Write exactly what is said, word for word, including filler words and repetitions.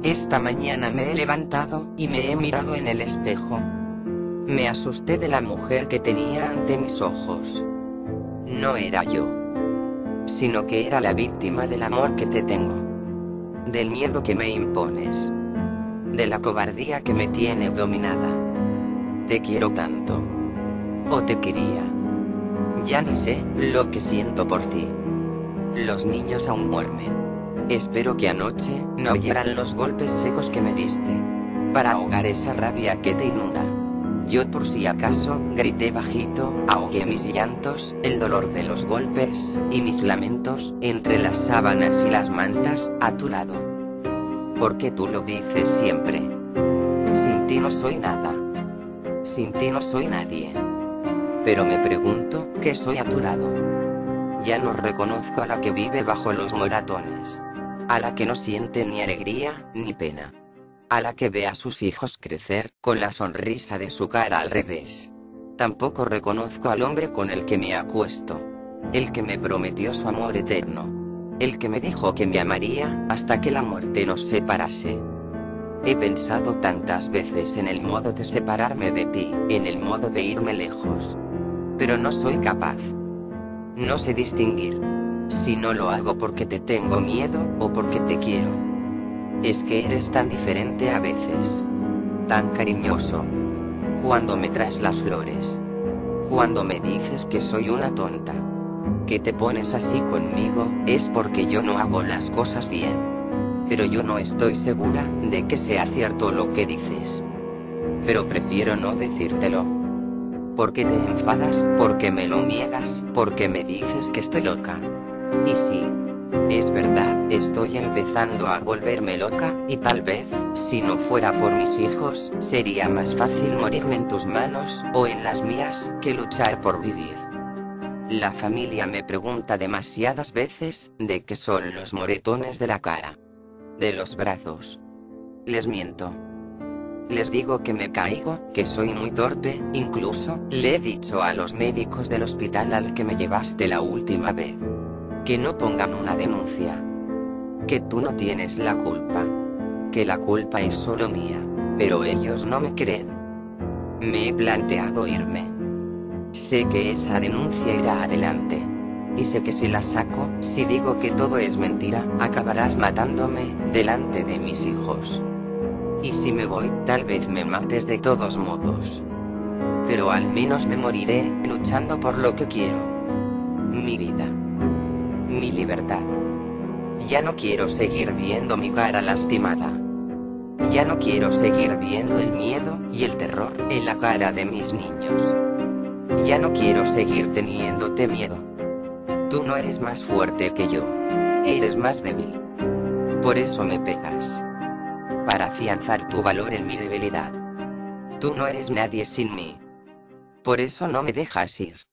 Esta mañana me he levantado y me he mirado en el espejo. Me asusté de la mujer que tenía ante mis ojos. No era yo, sino que era la víctima del amor que te tengo, del miedo que me impones, de la cobardía que me tiene dominada. Te quiero tanto, o te quería. Ya ni sé lo que siento por ti. Los niños aún duermen. Espero que anoche no oyeran los golpes secos que me diste, para ahogar esa rabia que te inunda. Yo por si acaso grité bajito, ahogué mis llantos, el dolor de los golpes, y mis lamentos, entre las sábanas y las mantas, a tu lado. Porque tú lo dices siempre. Sin ti no soy nada. Sin ti no soy nadie. Pero me pregunto, ¿qué soy a tu lado? Ya no reconozco a la que vive bajo los moratones, a la que no siente ni alegría, ni pena, a la que ve a sus hijos crecer, con la sonrisa de su cara al revés. Tampoco reconozco al hombre con el que me acuesto, el que me prometió su amor eterno, el que me dijo que me amaría, hasta que la muerte nos separase. He pensado tantas veces en el modo de separarme de ti, en el modo de irme lejos. Pero no soy capaz. No sé distinguir si no lo hago porque te tengo miedo, o porque te quiero. Es que eres tan diferente a veces, tan cariñoso, cuando me traes las flores, cuando me dices que soy una tonta, que te pones así conmigo, es porque yo no hago las cosas bien. Pero yo no estoy segura de que sea cierto lo que dices. Pero prefiero no decírtelo. Porque te enfadas, porque me lo niegas, porque me dices que estoy loca. Y sí, es verdad, estoy empezando a volverme loca, y tal vez, si no fuera por mis hijos, sería más fácil morirme en tus manos, o en las mías, que luchar por vivir. La familia me pregunta demasiadas veces, de qué son los moretones de la cara, de los brazos. Les miento. Les digo que me caigo, que soy muy torpe, incluso, le he dicho a los médicos del hospital al que me llevaste la última vez, que no pongan una denuncia, que tú no tienes la culpa, que la culpa es solo mía, pero ellos no me creen. Me he planteado irme. Sé que esa denuncia irá adelante. Y sé que si la saco, si digo que todo es mentira, acabarás matándome, delante de mis hijos. Y si me voy, tal vez me mates de todos modos. Pero al menos me moriré, luchando por lo que quiero. Mi vida. Mi libertad. Ya no quiero seguir viendo mi cara lastimada. Ya no quiero seguir viendo el miedo y el terror en la cara de mis niños. Ya no quiero seguir teniéndote miedo. Tú no eres más fuerte que yo. Eres más débil. Por eso me pegas. Para afianzar tu valor en mi debilidad. Tú no eres nadie sin mí. Por eso no me dejas ir.